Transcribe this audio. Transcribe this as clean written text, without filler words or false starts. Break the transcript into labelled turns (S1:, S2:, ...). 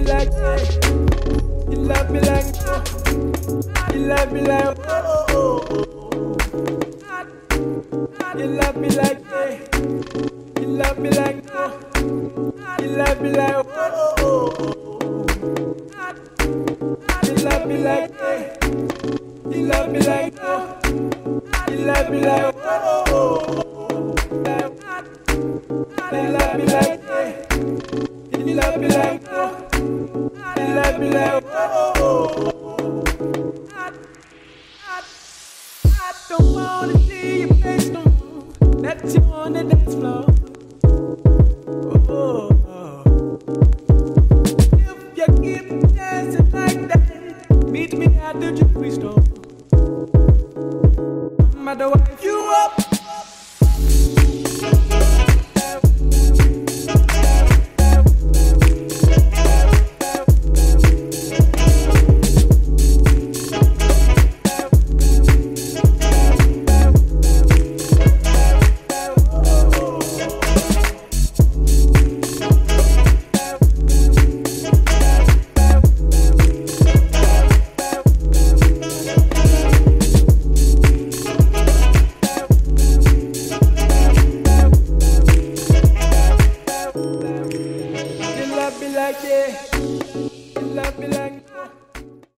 S1: like that. You love me like that. You love me like oh oh oh. You love me like that. You love me like that. You love me like oh oh oh. You love me like that. You love me like that. You love me like oh oh oh. You love me like that. You love me like that. You love me like oh oh oh. I don't wanna see your face no more. Let you on the dance floor. Oh, oh. If you keep dancing like that, meet me at the jewelry store. I'm at the wife you up. You love me like that. You love me like